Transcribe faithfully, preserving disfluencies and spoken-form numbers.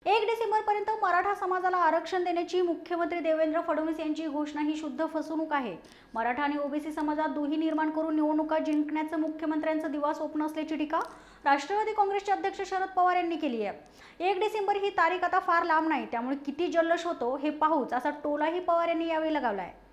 एक डिसेंबर पर्यंत मराठा समाजाला आरक्षण देण्याची मुख्यमंत्री देवेंद्र फडणवीस यांची घोषणा ही शुद्ध फसवणूक आहे। मराठा आणि ओबीसी समाजात दुही निर्माण करून निवडणुका जिंकण्याचं मुख्यमंत्र्यांचं दिवा स्वप्न असल्याची टीका राष्ट्रवादी काँग्रेसचे अध्यक्ष शरद पवार यांनी केली आहे। एक डिसेंबर ही तारीख आता फार लांब नाही, त्यामुळे किती जल्लोष होतो हे पाहूच असा टोलाही पवार यांनी यावेळी लगावलाय।